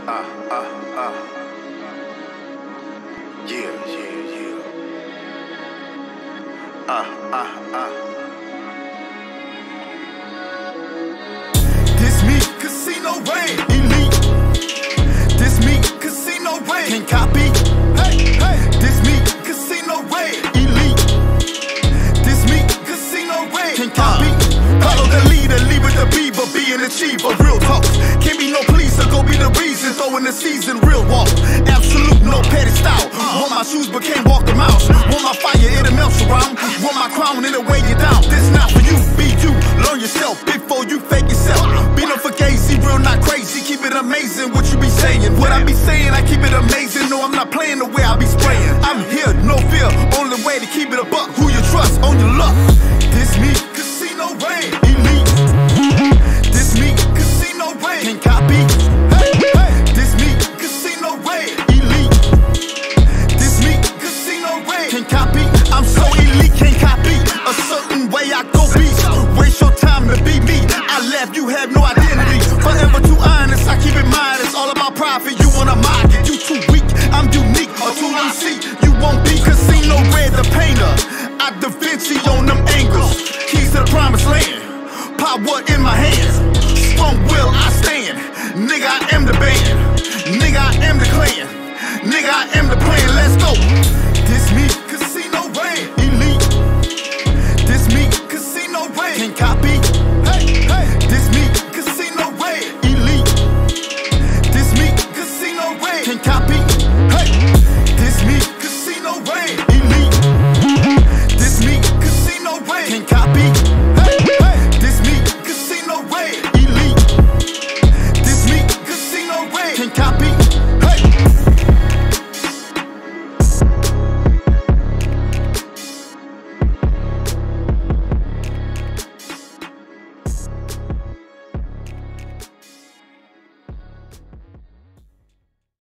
This me, Casino Ray, elite. This me, Casino Ray, can't copy. Hey, hey. This me, Casino Ray, elite. This me, Casino Ray, can't copy. Follow the leader, leave it to be, but be an achiever. Real talk, can't be no pleaser, go be the reason. Throwing the season, real walk. Absolute, no petty style. Want my shoes, but can't walk the mouse. Want my fire, it'll melt around. Want my crown, it'll weigh you down. This not for you, be you. Learn yourself before you fake yourself. Be no fugazi, real, not crazy. Keep it amazing what you be saying. What I be saying, I keep it amazing. No, I'm not playing the way I be spraying. I'm here, no fear. Only way to keep it a buck. Who you trust, on your luck. This me, Casino Ray, elite. This me, Casino Ray, can't copy. Hey, hey. This me, Casino Ray, elite. This me, Casino Ray, can't copy. I'm so elite, can't copy. A certain way I go beast. Waste your time to be me. I left, you have no identity. Forever too honest, I keep it mine. It's all about profit. You wanna mock it, you too weak. I'm unique, or too MC. You won't be Casino Ray the painter. I Da Vinci on them angles. Keys to the promised land. Power in my hands. Strong will.